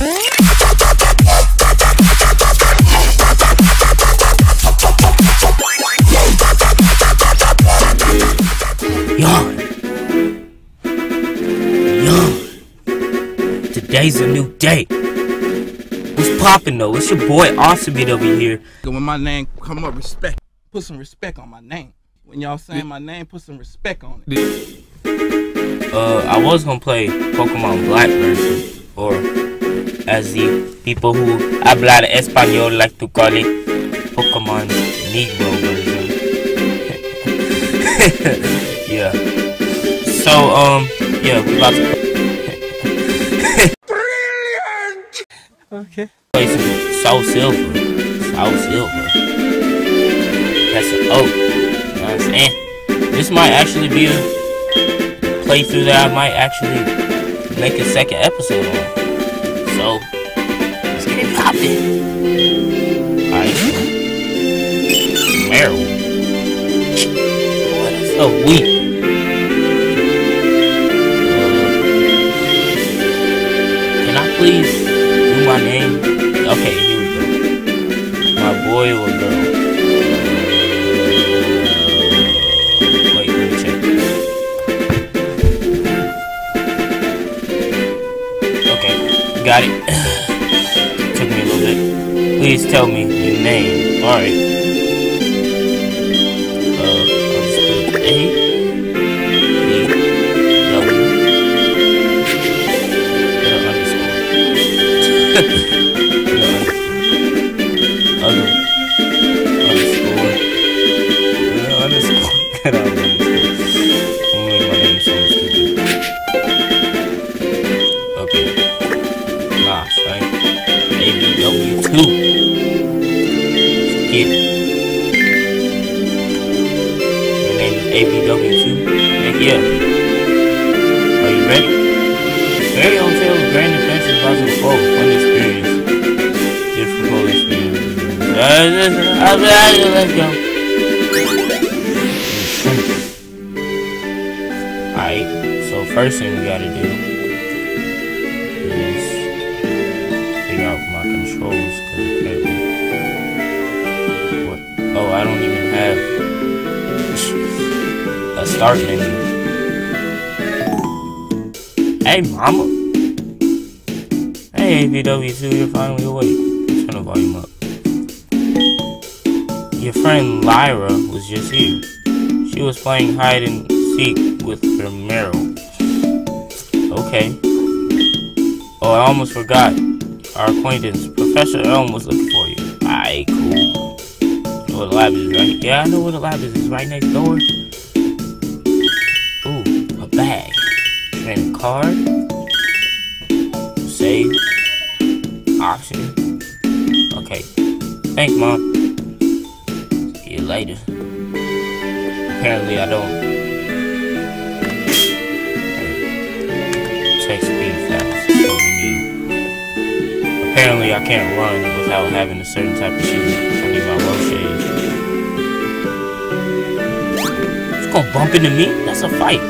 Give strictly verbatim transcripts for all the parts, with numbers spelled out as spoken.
Yawn. Yawn. Today's a new day. What's poppin' though? It's your boy Aerobic over here. When my name come up, respect. Put some respect on my name. When y'all saying my name, put some respect on it. Uh, I was gonna play Pokemon Black version, or as the people who habla español like to call it, Pokemon Negro version. Yeah. So, um, yeah, we about to brilliant. Okay. Play some Soul Silver. Soul Silver. That's an oak. You know what I'm saying? This might actually be a playthrough that I might actually make a second episode on. So, let's get it poppin'. Alright. Meryl. What is a week? Please do my name. Okay, here we go. My boy or girl? Wait, let me check. Okay, got it. Took me a little bit. Please tell me your name. Alright. Uh, I'll just put A. Other underscore underscore get out of underscore. I'm gonna make my name so stupid. Okay. Gosh, right? A B W two. Get it. Your name is A B W two? Heck yeah. Are you ready? Fairy Tale Tales, Grand Adventures, Possible Foe, Fun Experience, Difficult Experience. Let's go. Alright, so first thing we gotta do is figure out my controls. What? Oh, I don't even have a start menu. Hey, mama. Hey, A B W two, you're finally awake. Turn the volume up. Your friend Lyra was just here. She was playing hide and seek with her Meryl. Okay. Oh, I almost forgot. Our acquaintance, Professor Elm, was looking for you. Alright, cool. You know where the lab is, right? Yeah, I know where the lab is. It's right next door. Ooh, a bag. And a card. Save. Option. Okay. Thanks, Mom. See you later. Apparently, I don't. Text speed fast. That's what we need. Apparently, I can't run without having a certain type of shoe. I need my low shades. It's gonna bump into me? That's a fight.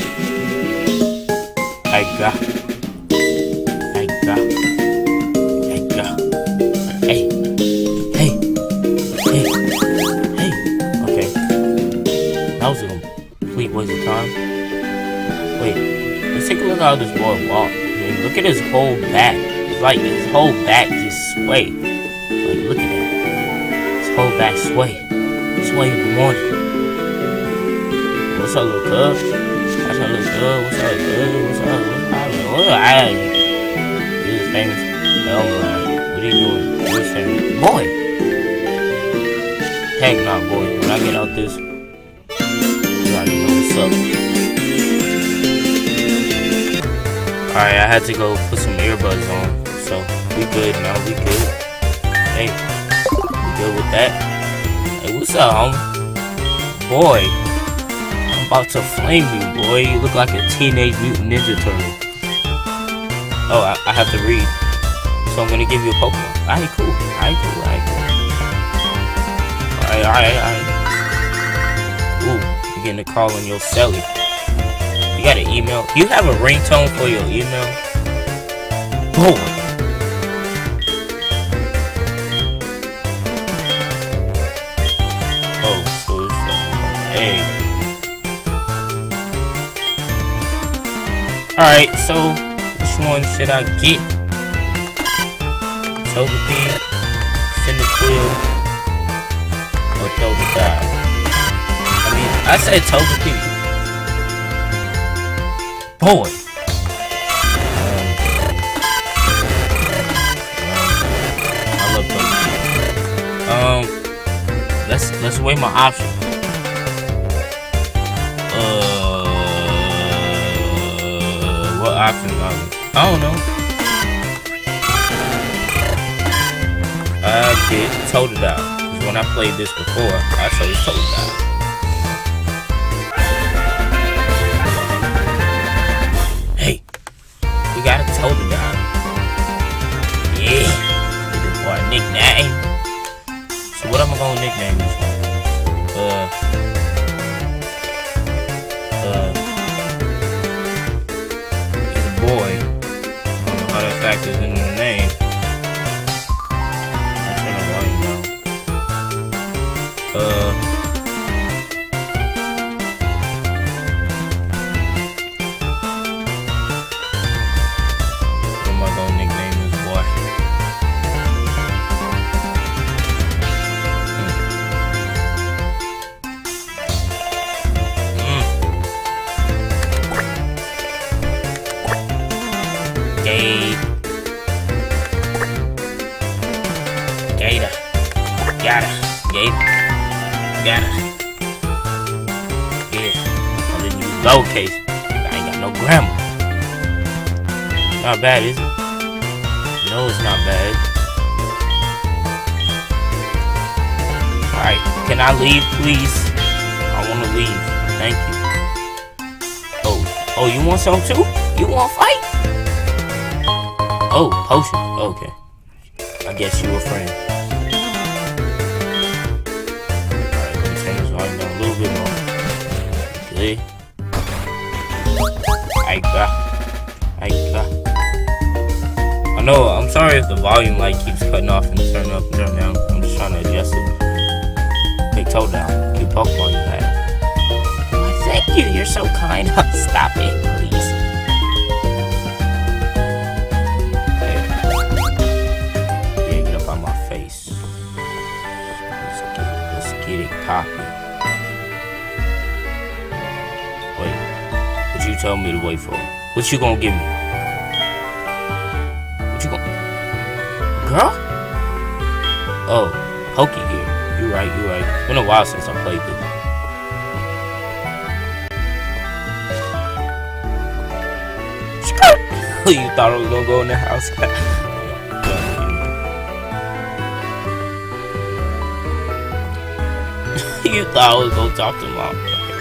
I got. I got. I got. Hey. Hey. Hey. Hey. Okay. That was a complete waste of time. Wait. Let's take a look how this boy walks. I mean, look at his whole back. It's like his whole back just sway. Like, look at that. His whole back sway. Sway in the morning. What's up, little cub? What's up, little cub? What's up, cub? What's up? What are I? This is famous Elmline. What are you doing? What's famous? Boy! Heck nah, boy. When I get out this, you already know what's up. Alright, I had to go put some earbuds on. So, we good now. We good. Hey, we good with that? Hey, what's up, homie? Boy, I'm about to flame you, boy. You look like a Teenage Mutant Ninja Turtle. Oh, I, I have to read. So I'm gonna give you a Pokemon. Alright, cool. Alright, cool. Alright, cool. Alright, alright, alright. Ooh, you're getting a call on your celly. You got an email? You have a ringtone for your email? Boy, Alright, so which one should I get? Togepi, Cyndaquil, or Totodile? I mean, I said Togepi. Boy. Um, um, I love Togepi. Um, let's let's weigh my options. Uh, what options are there? I don't know. I get Totodile, because when I played this before, I chose Totodile. Hey, we got a Totodile. Yeah, give this boy a nickname. So what am I gonna nickname this one? Uh, uh, it's a boy. I don't know how that factors in the name. Uh, what am I gonna nickname this boy? Mm. Mm. Gay. Gata. Gata. Gata. Got it. Yeah. I didn't use lowercase. I ain't got no grammar. Not bad, is it? No, it's not bad. Alright. Can I leave, please? I want to leave. Thank you. Oh. Oh, you want some too? You want to fight? Oh, potion. Okay. I guess you a friend. I got, I got. I know. I'm sorry if the volume like keeps cutting off and turning up and turning down. I'm just trying to adjust it. Big toe down. Keep Pokemon you have. Oh, thank you. You're so kind. Stop it, please. Okay. Yeah, get up on my face. Let's get, let's get it popping. You tell me to wait for. What you gonna give me? What you gonna... Girl? Oh, Poke Gear. You right, you right. It's been a while since I played this. You thought I was gonna go in the house? You thought I was gonna talk to mom.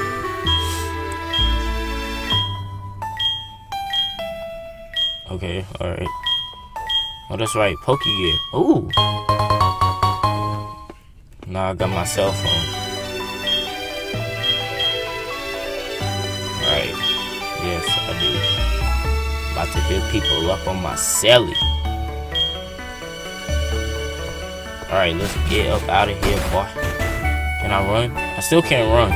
Okay, alright. Oh, that's right, Poke Gear. Ooh. Now I got my cell phone. Alright. Yes, I do. About to hit people up on my celly. Alright, let's get up out of here, boy. Can I run? I still can't run.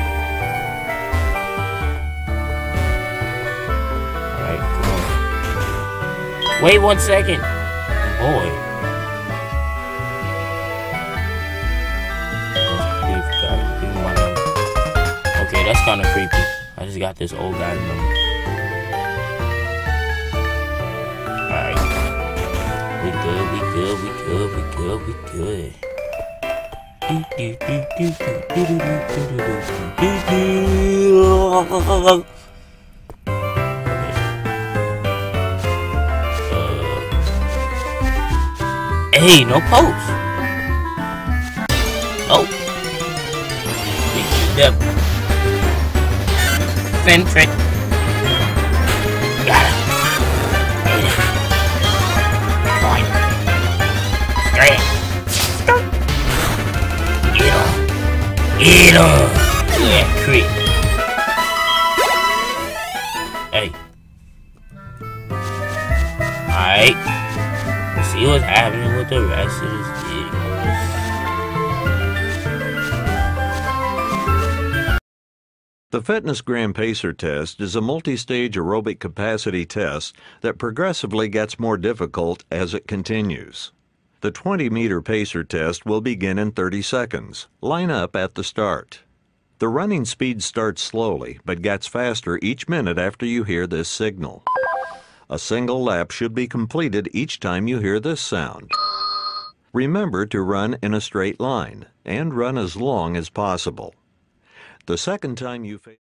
Wait one second. Boy. Okay, that's kind of creepy. I just got this old guy's number. Alright. We good, we good, we good, we good, we good. Hey, no post. Oh. Big devil. Centric. Got it. Point. Straight. Get on. Get on. Yeah, crit. Hey. Alright. See what's happening with the rest of this video. The Fitness Gram Pacer test is a multi-stage aerobic capacity test that progressively gets more difficult as it continues. The twenty meter pacer test will begin in thirty seconds. Line up at the start. The running speed starts slowly, but gets faster each minute after you hear this signal. A single lap should be completed each time you hear this sound. Remember to run in a straight line, and run as long as possible. The second time you fail